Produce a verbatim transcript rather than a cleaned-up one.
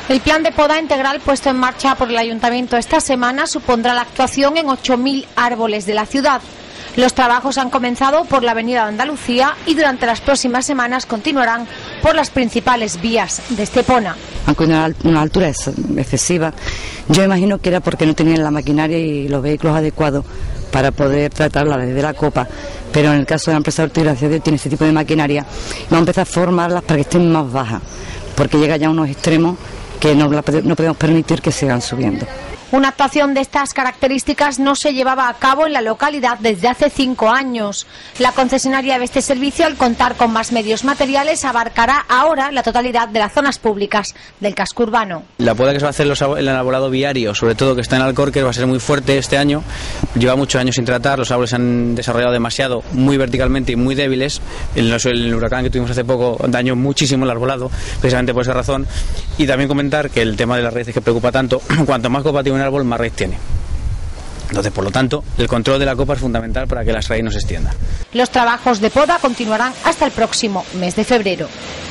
El plan de poda integral puesto en marcha por el Ayuntamiento esta semana supondrá la actuación en ocho mil árboles de la ciudad. Los trabajos han comenzado por la Avenida de Andalucía y durante las próximas semanas continuarán por las principales vías de Estepona. Aunque una, una altura es excesiva, yo imagino que era porque no tenían la maquinaria y los vehículos adecuados para poder tratarla desde la copa, pero en el caso de la empresa Ortiz, gracias a Dios, tiene ese tipo de maquinaria, vamos a empezar a formarlas para que estén más bajas, porque llega ya a unos extremos que no, no podemos permitir que sigan subiendo. Una actuación de estas características no se llevaba a cabo en la localidad desde hace cinco años. La concesionaria de este servicio, al contar con más medios materiales, abarcará ahora la totalidad de las zonas públicas del casco urbano. La poda que se va a hacer en el arbolado viario, sobre todo que está en Alcorques, va a ser muy fuerte este año. Lleva muchos años sin tratar, los árboles se han desarrollado demasiado, muy verticalmente y muy débiles. En el huracán que tuvimos hace poco dañó muchísimo el arbolado, precisamente por esa razón. Y también comentar que el tema de las raíces que preocupa tanto, cuanto más copa tiene un árbol, más raíz tiene. Entonces, por lo tanto, el control de la copa es fundamental para que las raíces no se extiendan. Los trabajos de poda continuarán hasta el próximo mes de febrero.